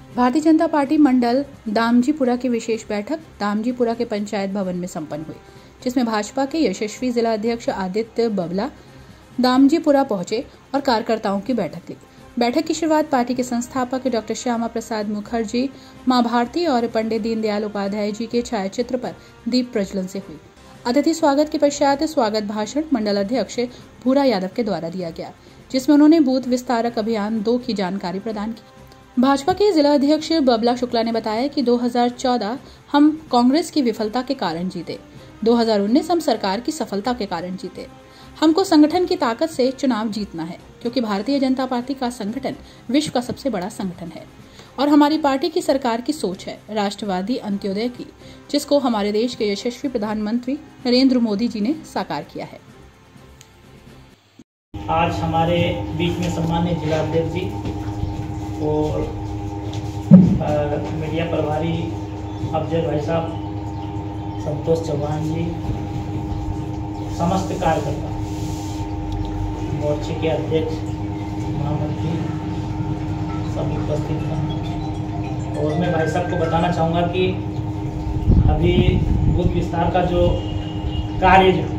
Bharatiya Janata party मंडल दामजीपुरा की विशेष बैठक दामजीपुरा के पंचायत भवन में संपन्न हुई, जिसमें भाजपा के यशस्वी जिला अध्यक्ष आदित्य बबला दामजीपुरा पहुंचे और कार्यकर्ताओं की बैठक ली। बैठक की शुरुआत पार्टी के संस्थापक डॉक्टर श्यामा प्रसाद मुखर्जी, मां भारती और पंडित दीनदयाल उपाध्याय जी के छायाचित्र पर दीप प्रज्वलन से हुई। अतिथि स्वागत के पश्चात स्वागत भाषण मंडल अध्यक्ष भूरा यादव के द्वारा दिया गया, जिसमें उन्होंने बूथ विस्तारक अभियान 2 की जानकारी प्रदान की। भाजपा के जिला अध्यक्ष बबला शुक्ला ने बताया कि 2014 हम कांग्रेस की विफलता के कारण जीते, 2019 हम सरकार की सफलता के कारण जीते। हमको संगठन की ताकत से चुनाव जीतना है, क्योंकि भारतीय जनता पार्टी का संगठन विश्व का सबसे बड़ा संगठन है और हमारी पार्टी की सरकार की सोच है राष्ट्रवादी अंत्योदय की, जिसको हमारे देश के यशस्वी प्रधानमंत्री नरेंद्र मोदी जी ने साकार किया है। आज हमारे बीच में सम्मानित जिला अध्यक्ष जी और मीडिया प्रभारी अफजल भाई साहब, संतोष चौहान जी, समस्त कार्यकर्ता, मोर्चे के अध्यक्ष, महामंत्री सभी उपस्थित हैं। और मैं भाई साहब को बताना चाहूँगा कि अभी बूथ विस्तार का जो कार्य